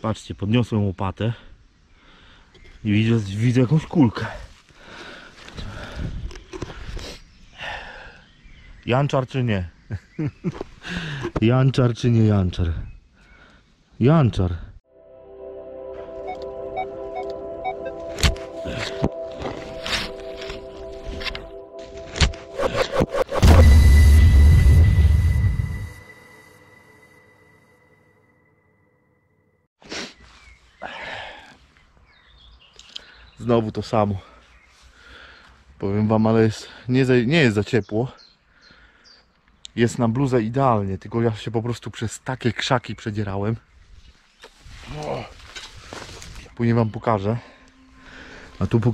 Patrzcie, podniosłem łopatę i widzę jakąś kulkę. Janczar czy nie? Janczar czy nie janczar? Janczar. Znowu to samo. Powiem wam, ale nie jest za ciepło. Jest na bluzę idealnie, tylko ja się po prostu przez takie krzaki przedzierałem. Później wam pokażę. A tu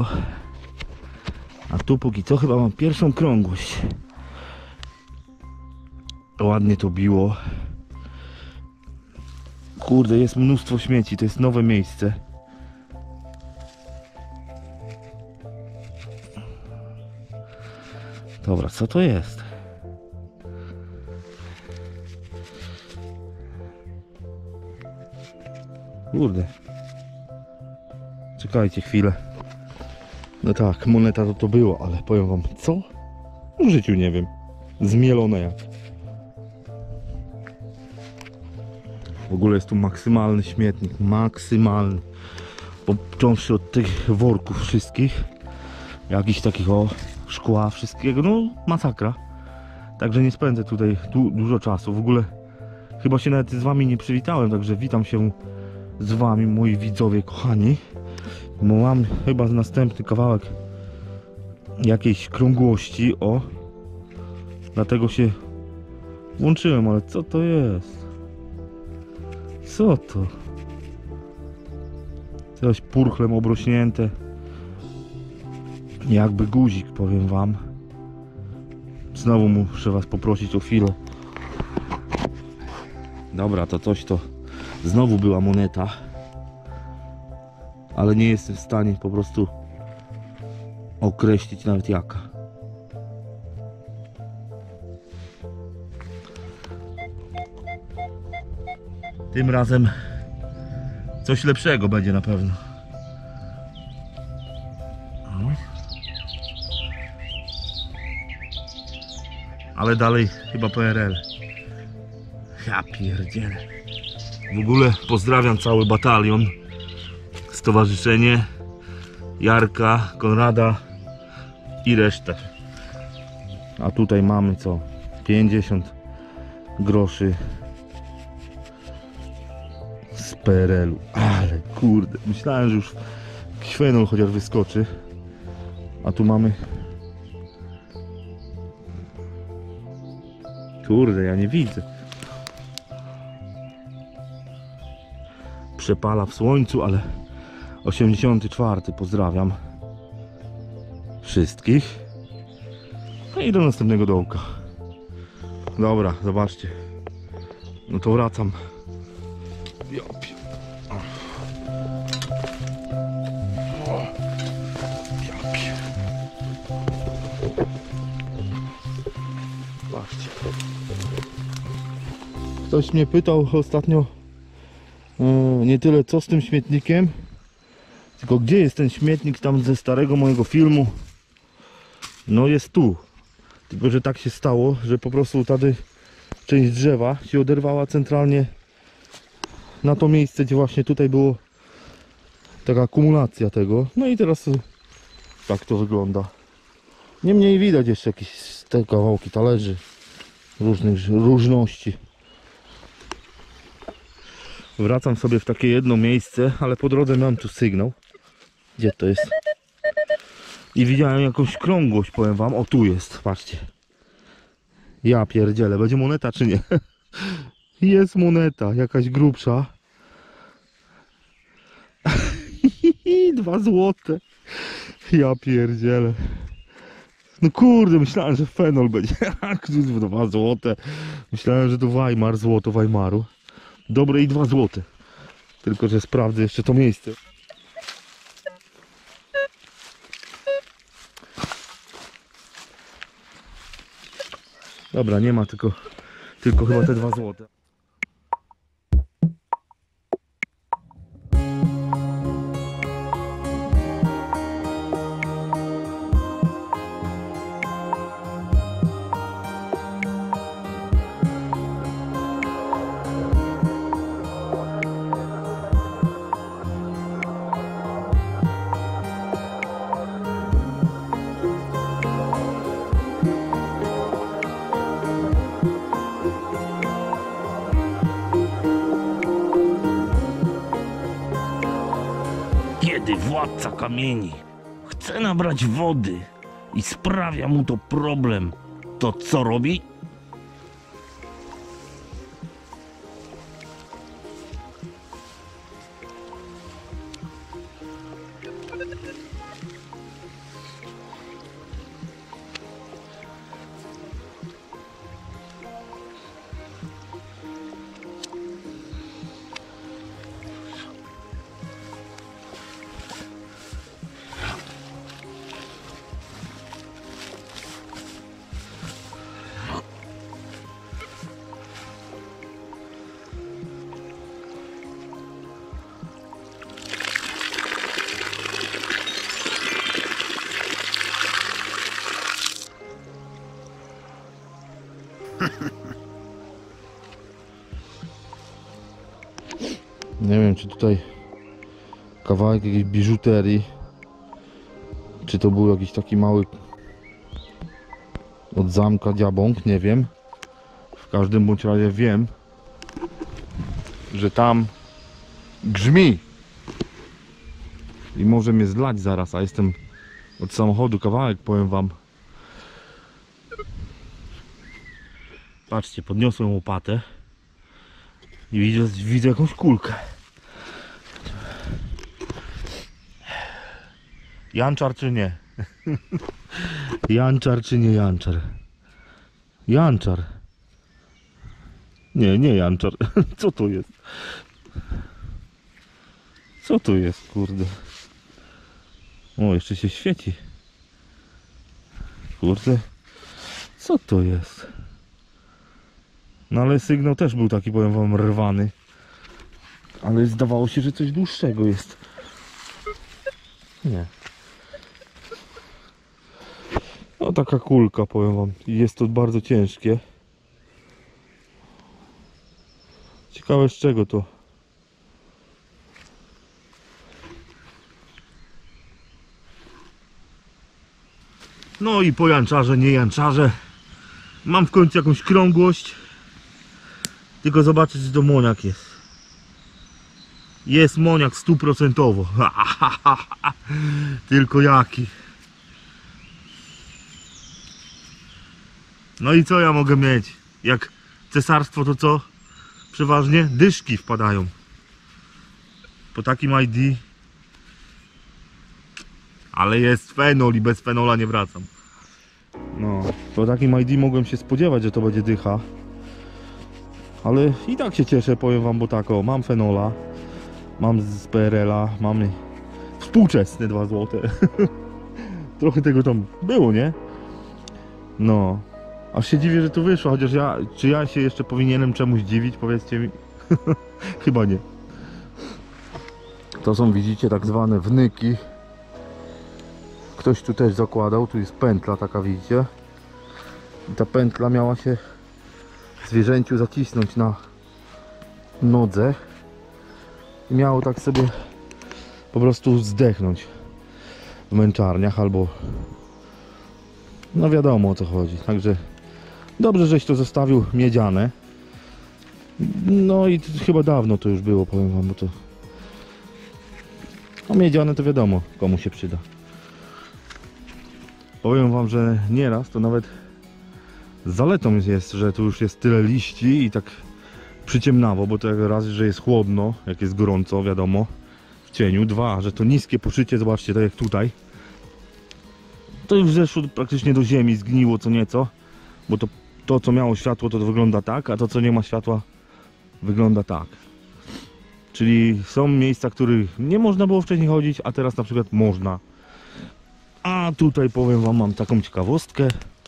póki co chyba mam pierwszą krągłość. Ładnie to biło. Kurde, jest mnóstwo śmieci, to jest nowe miejsce. Dobra, co to jest? Kurde. Czekajcie chwilę. No tak, moneta to było, ale powiem wam, co? W życiu nie wiem. Zmielone jak. W ogóle jest tu maksymalny śmietnik. Maksymalny. Począwszy od tych worków wszystkich. Jakichś takich szkła, wszystkiego. No masakra. Także nie spędzę tutaj dużo czasu. W ogóle chyba się nawet z wami nie przywitałem. Także witam się z wami, moi widzowie kochani. Bo mam chyba następny kawałek jakiejś krągłości. Dlatego się włączyłem, ale co to jest? Co to? Coś purchlem obrośnięte. Jakby guzik, powiem wam. Znowu muszę was poprosić o chwilę. Dobra, to coś to znowu była moneta. Ale nie jestem w stanie po prostu określić nawet jaka. Tym razem coś lepszego będzie na pewno. Ale dalej chyba PRL. Ja pierdzielę. W ogóle pozdrawiam cały batalion, stowarzyszenie, Jarka, Konrada i resztę. A tutaj mamy co? 50 groszy z PRL-u. Ale kurde, myślałem, że już Świenol chociaż wyskoczy. A tu mamy... Kurde, ja nie widzę. Przepala w słońcu, ale 84. Pozdrawiam wszystkich. No i do następnego dołka. Dobra, zobaczcie. No to wracam. Zobaczcie. Ktoś mnie pytał ostatnio nie tyle co z tym śmietnikiem, tylko gdzie jest ten śmietnik tam ze starego mojego filmu. No jest tu. Tylko że tak się stało, że po prostu tady część drzewa się oderwała centralnie na to miejsce, gdzie właśnie tutaj było taka akumulacja tego. No i teraz tak to wygląda. Niemniej widać jeszcze jakieś te kawałki talerzy różnych różności. Wracam sobie w takie jedno miejsce, ale po drodze miałem tu sygnał. Gdzie to jest? I widziałem jakąś krągłość, powiem wam. O, tu jest, patrzcie. Ja pierdzielę, będzie moneta czy nie? Jest moneta, jakaś grubsza. 2 złote. Ja pierdzielę. No kurde, myślałem, że fenol będzie. 2 złote. Myślałem, że to Weimar, złoto Weimaru. Dobre i 2 złote. Tylko że sprawdzę jeszcze to miejsce. Dobra, nie ma, tylko chyba te 2 złote. Kiedy władca kamieni chce nabrać wody i sprawia mu to problem, to co robi? Nie wiem, czy tutaj kawałek jakiejś biżuterii, czy to był jakiś taki mały od zamka diabąk, nie wiem. W każdym bądź razie wiem, że tam grzmi i może mnie zlać zaraz, a jestem od samochodu kawałek, powiem wam. Patrzcie, podniosłem łopatę i widzę jakąś kulkę. Janczar czy nie? Janczar czy nie janczar? Janczar. Nie, nie janczar. Co to jest? Co to jest, kurde? O, jeszcze się świeci. Kurde. Co to jest? No ale sygnał też był taki, powiem wam, rwany. Ale zdawało się, że coś dłuższego jest. Nie. No taka kulka, powiem wam. Jest to bardzo ciężkie. Ciekawe z czego to. No i po janczarze, nie janczarze. Mam w końcu jakąś krągłość. Tylko zobaczyć, czy to moniak jest. Jest moniak 100%. Tylko jaki. No i co ja mogę mieć? Jak cesarstwo to co? Przeważnie dyszki wpadają. Po takim ID. Ale jest fenol i bez fenola nie wracam. No, po takim ID mogłem się spodziewać, że to będzie dycha. Ale i tak się cieszę, powiem wam, bo tak o, mam fenola. Mam z PRL-a, mamy współczesne 2 złote. Trochę tego tam było, nie? No. Aż się dziwię, że to wyszło, chociaż czy ja się jeszcze powinienem czemuś dziwić, powiedzcie mi? Chyba nie. To są, widzicie, tak zwane wnyki. Ktoś tu też zakładał, tu jest pętla taka, widzicie? I ta pętla miała się zwierzęciu zacisnąć na nodze. I miało tak sobie po prostu zdechnąć w męczarniach albo... No wiadomo, o co chodzi. Także dobrze, żeś to zostawił miedziane. No i chyba dawno to już było, powiem wam, bo to... No miedziane to wiadomo, komu się przyda. Powiem wam, że nieraz to nawet zaletą jest, że tu już jest tyle liści i tak przyciemnawo, bo to jak raz, że jest chłodno, jak jest gorąco, wiadomo, w cieniu. 2, że to niskie poszycie, zobaczcie, tak jak tutaj. To już zeszło praktycznie do ziemi, zgniło co nieco, bo to co miało światło, to wygląda tak, a to co nie ma światła wygląda tak. Czyli są miejsca, których nie można było wcześniej chodzić, a teraz na przykład można. A tutaj powiem wam, mam taką ciekawostkę.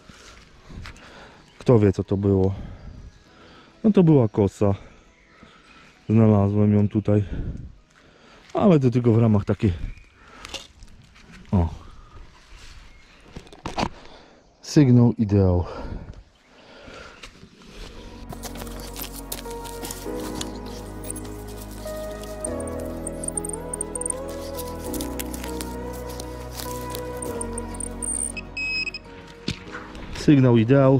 Kto wie, co to było? No to była kosa. Znalazłem ją tutaj. Ale to tylko w ramach takie... O. Sygnał ideał. Sygnał ideał.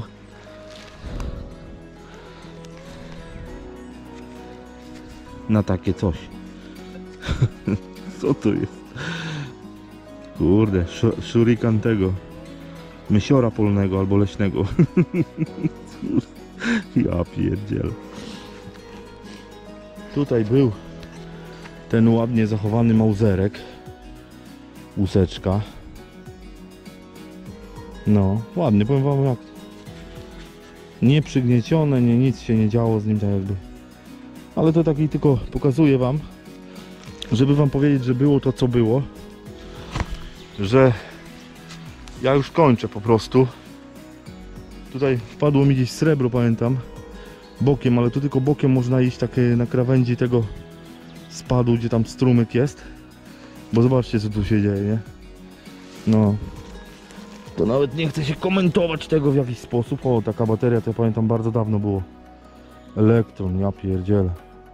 Na takie coś. Co to jest? Kurde, shurikan tego mysiora polnego albo leśnego. Ja pierdzielę. Tutaj był ten ładnie zachowany mauzerek. Łuseczka. No, ładnie, powiem wam jak. Nie przygniecione, nie, nic się nie działo z nim tak jakby. Ale to taki tylko pokazuję wam, żeby wam powiedzieć, że było to co było. Że ja już kończę po prostu. Tutaj wpadło mi gdzieś srebro, pamiętam. Bokiem, ale tu tylko bokiem można iść takie na krawędzi tego spadu, gdzie tam strumyk jest. Bo zobaczcie co tu się dzieje, nie? No. To nawet nie chcę się komentować tego w jakiś sposób. O, taka bateria to ja pamiętam bardzo dawno było. Elektron, ja pierdzielę.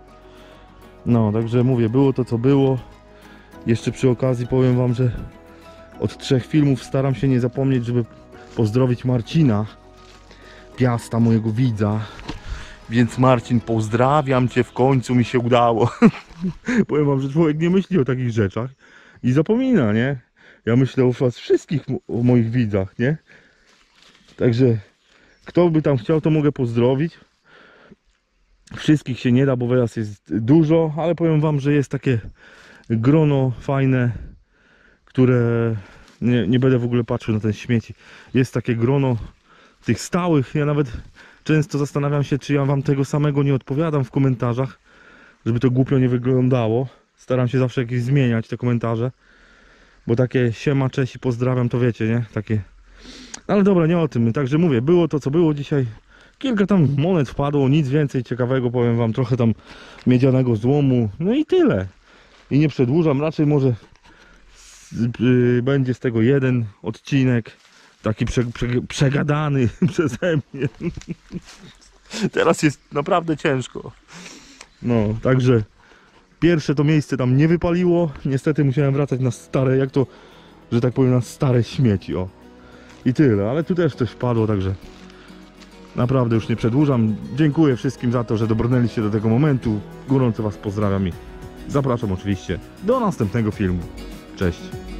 No, także mówię, było to co było. Jeszcze przy okazji powiem wam, że od 3 filmów staram się nie zapomnieć, żeby pozdrowić Marcina Piasta, mojego widza. Więc Marcin, pozdrawiam cię, w końcu mi się udało. Powiem wam, że człowiek nie myśli o takich rzeczach i zapomina, nie? Ja myślę o was wszystkich, o moich widzach, nie? Także kto by tam chciał, to mogę pozdrowić. Wszystkich się nie da, bo was jest dużo, ale powiem wam, że jest takie grono fajne, które nie będę w ogóle patrzył na ten śmieci. Jest takie grono tych stałych. Ja nawet często zastanawiam się, czy ja wam tego samego nie odpowiadam w komentarzach, żeby to głupio nie wyglądało. Staram się zawsze jakieś zmieniać te komentarze, bo takie siema, cześć i pozdrawiam, to wiecie, nie? Takie. Ale dobra, nie o tym. Także mówię, było to co było dzisiaj. Kilka tam monet wpadło, nic więcej ciekawego, powiem wam, trochę tam miedzianego złomu, no i tyle. I nie przedłużam, raczej może będzie z tego jeden odcinek, taki przegadany przeze mnie. Teraz jest naprawdę ciężko. No, także pierwsze to miejsce tam nie wypaliło. Niestety musiałem wracać na stare, jak to, że tak powiem, na stare śmieci, o. I tyle, ale tu też coś wpadło, także naprawdę już nie przedłużam. Dziękuję wszystkim za to, że dobrnęliście do tego momentu. Gorąco was pozdrawiam i zapraszam oczywiście do następnego filmu. Cześć.